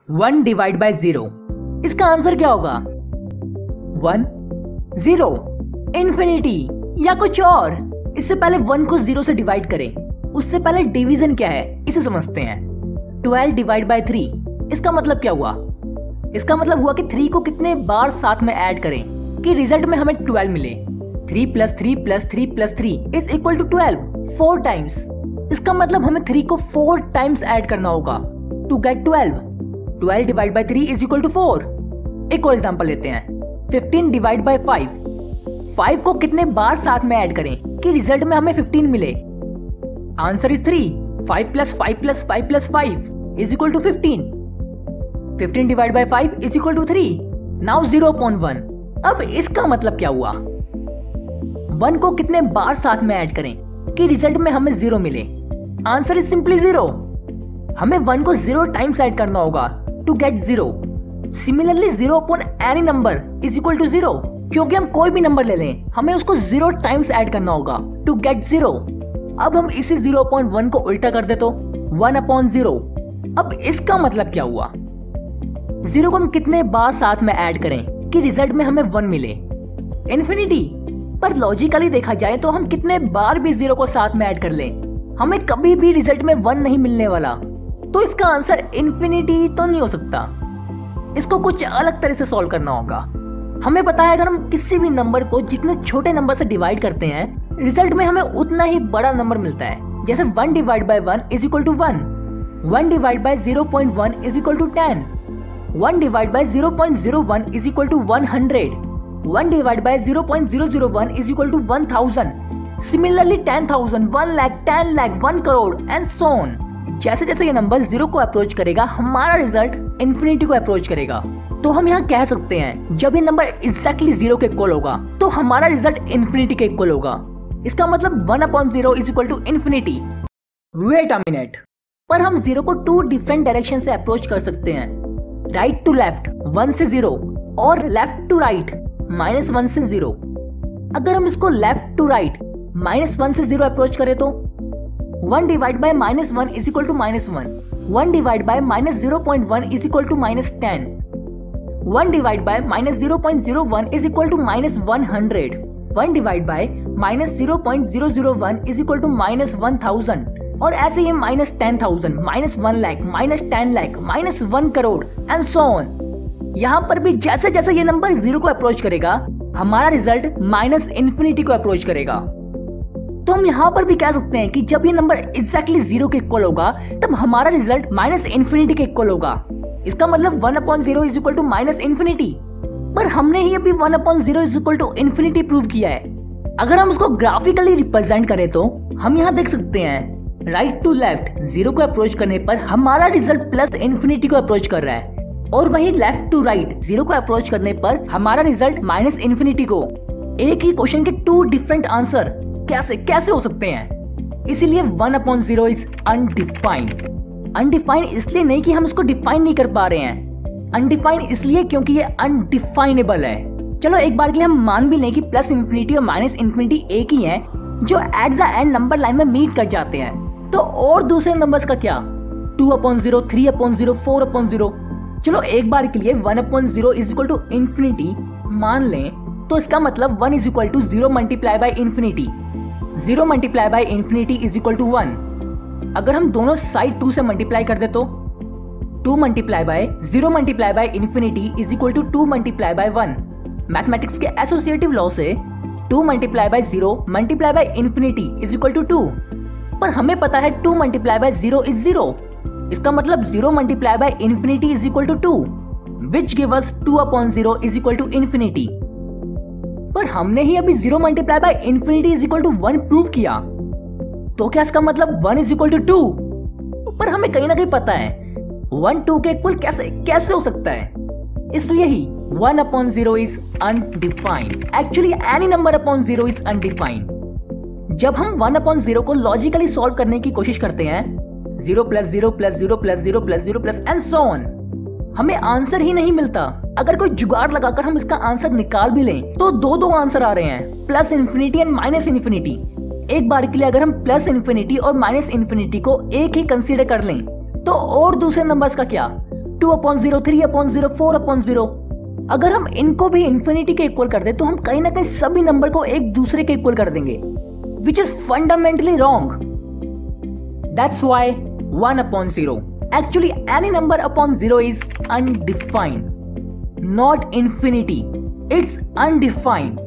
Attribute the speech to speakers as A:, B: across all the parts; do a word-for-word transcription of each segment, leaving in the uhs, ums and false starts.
A: One divide by zero, इसका answer क्या होगा? वन, जीरो, इन्फिनिटी या कुछ और? इससे पहले वन को जीरो से डिवाइड करें, उससे पहले डिवीजन क्या है इसे समझते हैं। ट्वेल्व डिवाइड बाय थ्री, इसका मतलब क्या हुआ? इसका मतलब हुआ कि थ्री को कितने बार साथ में ऐड करें कि रिजल्ट में हमें ट्वेल्व मिले। Three plus three plus three plus three is equal to twelve, four times. इसका मतलब हमें थ्री को फोर टाइम्स ऐड करना होगा to get twelve. Twelve divide by three is equal to four. एक और एग्जांपल लेते हैं, fifteen divide by five. Five को कितने बार साथ में ऐड करें कि रिजल्ट में हमें फिफ्टीन मिले? Answer is three. Five plus five plus five plus five is equal to fifteen. Fifteen divide by five is equal to three. Now zero upon one. अब इसका मतलब क्या हुआ? वन को कितने बार साथ में ऐड करें कि रिजल्ट में हमें जीरो मिले? Answer is simply zero. हमें वन को जीरो टाइम्स ऐड करना होगा to get zero. Similarly zero upon any number is equal to zero, क्योंकि हम कोई भी नंबर ले लें हमें उसको जीरो टाइम्स ऐड करना होगा टू गेट जीरो। अब हम इसी जीरो अपॉन वन को उल्टा कर दे तो वन अपॉन जीरो। अब इसका मतलब क्या हुआ? जीरो को हम कितने बार साथ में ऐड करें कि रिजल्ट में हमें वन मिले? इन्फिनिटी। पर लॉजिकली देखा जाए तो हम कितने बार भी जीरो को साथ में ऐड कर लें हमें कभी भी रिजल्ट में वन नहीं मिलने वाला। तो इसका आंसर इन्फिनिटी तो नहीं हो सकता। इसको कुछ अलग तरह से सॉल्व करना होगा। हमें पता है अगर हम किसी भी नंबर को जितने छोटे नंबर से डिवाइड करते हैं रिजल्ट में हमें उतना ही बड़ा नंबर मिलता है। जैसे one divide by one is equal to one, one divide by zero point one is equal to ten, one divide by zero point zero one is equal to one hundred, one divide by zero point zero zero one is equal to one thousand. Similarly ten thousand, one lakh, ten lakh, one crore and so on. जैसे जैसे ये number zero को approach करेगा हमारा result infinity को approach करेगा। तो हम यहाँ कह सकते हैं जब ये नंबर एग्जैक्टली जीरो के इक्वल होगा तो हमारा रिजल्ट इन्फिनिटी के इक्वल होगा। इसका मतलब one upon zero is equal to infinity. Wait a minute, पर हम जीरो को टू डिफरेंट डायरेक्शन से अप्रोच कर सकते हैं। राइट टू लेफ्ट वन से जीरो और left to right minus one से जीरो। अगर हम इसको left to right minus one से जीरो अप्रोच करें तो one divide by minus one is equal to minus one, one divide by minus zero point one is equal to minus ten, one divide by minus zero point zero one is equal to minus one hundred, one divide by minus zero point zero zero one is equal to minus one thousand. और ऐसे ही minus ten thousand, minus one lakh, minus ten lakh, minus one crore and so on. यहाँ पर भी जैसे जैसे ये number zero को अप्रोच करेगा हमारा रिजल्ट माइनस इन्फिनिटी को अप्रोच करेगा। तो हम यहाँ पर भी कह सकते हैं कि जब ये नंबर एग्जैक्टली जीरो के इक्वल होगा तब हमारा रिजल्ट माइनस इन्फिनिटी के इक्वल होगा। इसका मतलब one upon zero is equal to minus infinity. पर हमने ही अभी one upon zero is equal to infinity prove किया है। अगर हम उसको ग्राफिकली रिप्रेजेंट करें तो हम यहाँ देख सकते हैं राइट टू लेफ्ट जीरो को अप्रोच करने पर हमारा रिजल्ट प्लस इन्फिनिटी को अप्रोच कर रहा है, और वहीं लेफ्ट टू राइट जीरो को अप्रोच करने पर हमारा रिजल्ट माइनस इन्फिनिटी को। एक ही क्वेश्चन के टू डिफरेंट आंसर कैसे कैसे हो सकते हैं? इसीलिए one upon zero is undefined. Undefined इसलिए नहीं कि हम इसको डिफाइन नहीं कर पा रहे हैं, अनडिफाइंड इसलिए क्योंकि ये अनडिफाइनेबल है। चलो एक बार के लिए हम मान भी लें कि प्लस इन्फिनिटी और माइनस इन्फिनिटी एक ही है जो at the end number line में मीट कर जाते हैं। तो और दूसरे नंबर्स का क्या? Two upon zero, three upon zero, four upon zero. चलो एक बार के लिए one upon zero is equal to infinity मान लें तो इसका मतलब one is equal to zero multiply by infinity. Zero multiply by infinity is equal to one. अगर हम दोनों साइड टू से मल्टीप्लाई कर दे तो two multiply by zero multiply by infinity is equal to two multiply by one. Mathematics के associative law से two multiply by zero multiply by infinity is equal to two. पर हमें पता है two multiply by zero is zero. इसका मतलब zero multiply by infinity is equal to two, which give us two upon zero is equal to infinity. पर हमने ही अभी zero multiply by infinity is equal to one prove किया, तो क्या इसका मतलब one is equal to two? पर हमें कहीं ना कहीं पता है वन टू के इक्वल कैसे कैसे हो सकता है। इसलिए ही one upon zero is undefined. Actually any number upon zero is undefined. जब हम वन अपॉन जीरो को लॉजिकली सॉल्व करने की कोशिश करते हैं, zero plus zero plus zero plus zero plus zero plus and so on, हमें आंसर ही नहीं मिलता। अगर कोई जुगाड़ लगाकर हम इसका आंसर निकाल भी लें तो दो दो आंसर आ रहे हैं, plus infinity and minus infinity. एक बार के लिए अगर हम प्लस इन्फिनिटी और माइनस इन्फिनिटी को एक ही कंसीडर कर लें तो और दूसरे नंबर्स का क्या? Two upon zero, three upon zero, four upon zero. अगर हम इनको भी इन्फिनिटी के इक्वल कर दे तो हम कहीं ना कहीं सभी नंबर को एक दूसरे के इक्वल कर देंगे, which is fundamentally wrong. That's why one upon zero, actually any number upon zero is undefined, not infinity, it's undefined.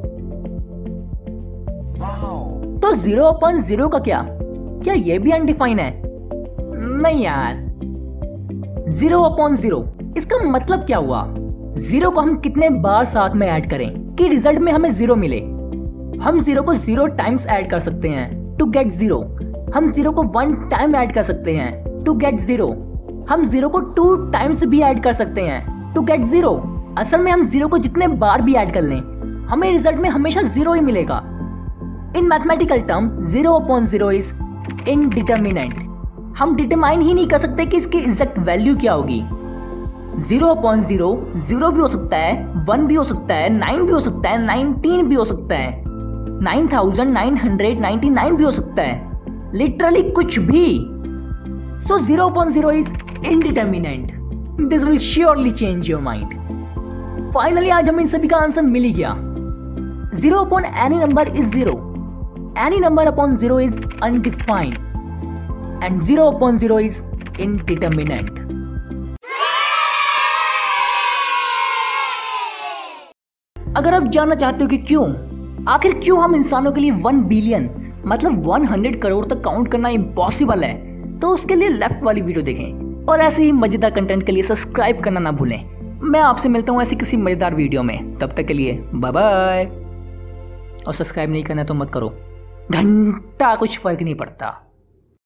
A: तो जीरो अपॉन जीरो का क्या क्या ये भी अनडिफाइंड है? नहीं यार, जीरो अपॉन जीरो इसका मतलब क्या हुआ? जीरो को हम कितने बार साथ में ऐड करें कि रिजल्ट में हमें जीरो मिले? हम जीरो को जीरो टाइम्स ऐड कर सकते हैं टू गेट जीरो। हम जीरो को वन टाइम ऐड कर सकते हैं टू गेट जीरो। हम जीरो को टू टाइम्स भी ऐड कर सकते हैं टू गेट जीरो। असल में हम जीरो को जितने बार भी ऐड कर लें, हमें रिजल्ट में हमेशा जीरो ही मिलेगा। इन mathematical term zero upon zero is indeterminate. हम डिटरमाइन ही नहीं कर सकते कि इसकी एग्जैक्ट वैल्यू क्या होगी। जीरो अपॉन जीरो जीरो भी हो सकता है, वन भी हो सकता है, नाइन भी हो सकता है, नाइनटीन भी हो सकता है, nine thousand nine hundred ninety nine भी हो सकता है, लिटरली कुछ भी। So zero upon zero is indeterminate. This will surely change your mind. Finally आज हमें इन सभी का आंसर मिल ही गया। Zero upon any number is zero, any number upon zero is undefined, and zero upon zero is indeterminate. अगर आप जानना चाहते हो कि क्यों, आखिर क्यों हम इंसानों के लिए वन बिलियन मतलब वन हंड्रेड करोड़ तक काउंट करना इम्पॉसिबल है, तो उसके लिए लेफ्ट वाली वीडियो देखें और ऐसे ही मजेदार कंटेंट के लिए सब्सक्राइब करना ना भूलें। मैं आपसे मिलता हूँ ऐसी किसी मजेदार वीडियो में, तब तक के लिए बाय बाय। और सब्सक्राइब नहीं करना तो मत करो, घंटा कुछ फर्क नहीं पड़ता।